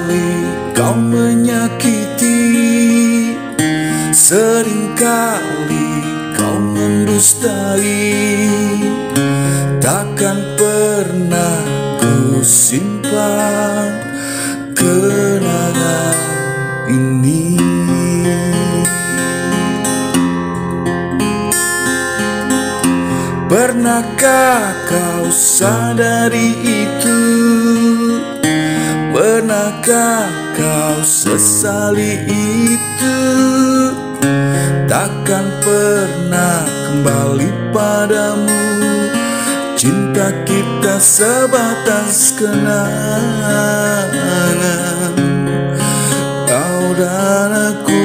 Seringkali kau menyakiti, seringkali kau mendustai. Takkan pernah ku simpan kenangan ini. Pernahkah kau sadari itu? Pernahkah kau sesali itu? Takkan pernah kembali padamu. Cinta kita sebatas kenangan, kau dan aku.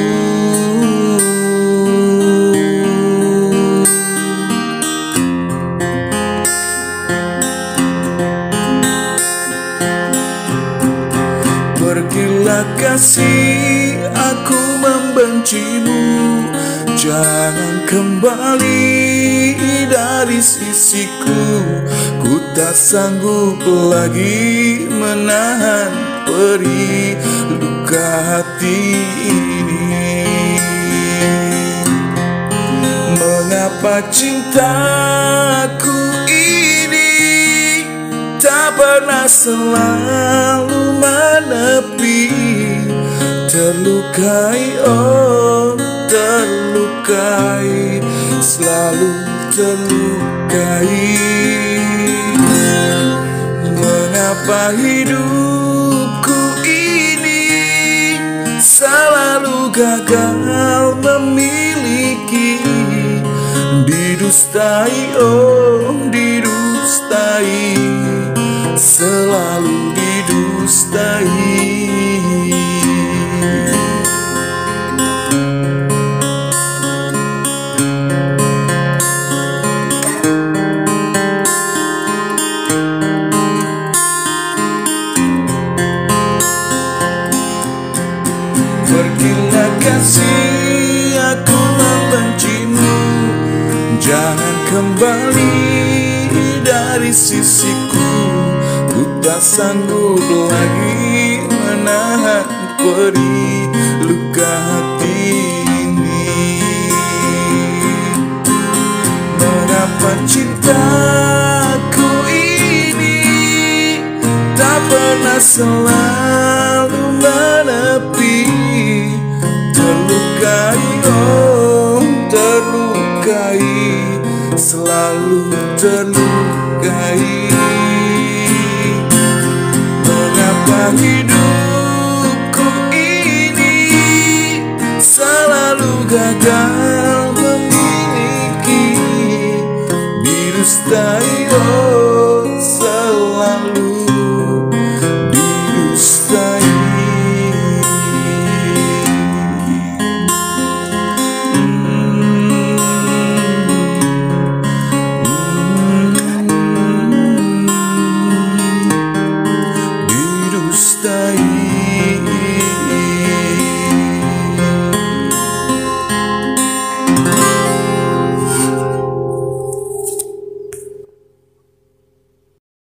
Pergilah kasih, aku membencimu. Jangan kembali dari sisiku. Ku tak sanggup lagi menahan perih luka hati ini. Mengapa cintaku ini tak pernah selalu menepi? Terlukai, oh terlukai, selalu terlukai. Mengapa hidupku ini selalu gagal memiliki? Didustai, oh didustai, selalu didustai. Pergilah kasih, aku membencimu. Jangan kembali dari sisiku. Ku tak sanggup lagi menahan perih luka hati ini. Mengapa cintaku ini tak pernah selalu menepi? Terlukai, oh terlukai, selalu terlukai. Mengapa hidupku ini selalu gagal memiliki? Didustai,